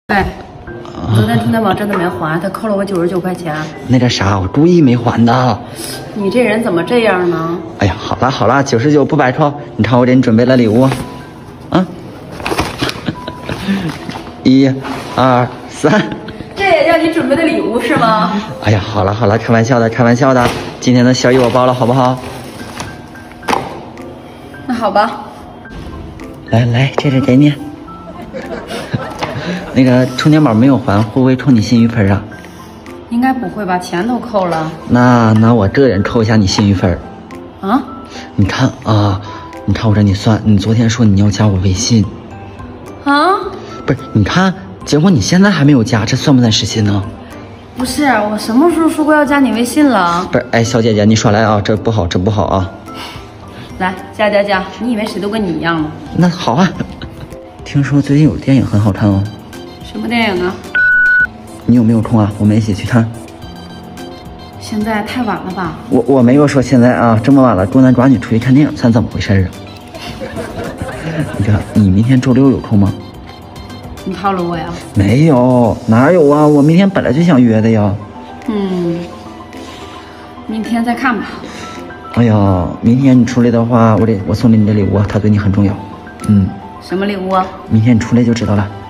哎，昨天充电宝真的没还，他扣了我99块钱。 那个啥，我故意没还的。 你这人怎么这样呢？ 哎呀，好了好了，99不白抽。你看我给你准备了礼物，啊，1、2、3。 这也叫你准备的礼物是吗？ 哎呀，好了好了，开玩笑的开玩笑的。今天的小雨我包了，好不好？ 那好吧。 来来，这是给你。那个充电宝没有还，会不会扣你信誉分啊？ 应该不会吧，钱都扣了。 那我个人扣一下你信誉分。 啊？ 你看啊，你看我这你算，你昨天说你要加我微信。 啊？ 不是，你看，结果你现在还没有加，这算不算失信呢？ 不是，我什么时候说过要加你微信了？ 不是，哎，小姐姐，你说来啊，这不好，这不好啊。 来，加，你以为谁都跟你一样吗？ 那好啊。听说最近有电影很好看哦。 什么电影啊？ 你有没有空啊？我们一起去看。 现在太晚了吧？ 我没有说现在啊，这么晚了，多男抓女出去看电影，算怎么回事啊？那个，你明天周6有空吗？ 你套路我呀？ 没有，哪有啊？我明天本来就想约的呀。 明天再看吧。 哎呀，明天你出来的话，我送你的礼物，它对你很重要。 什么礼物啊？ 明天你出来就知道了。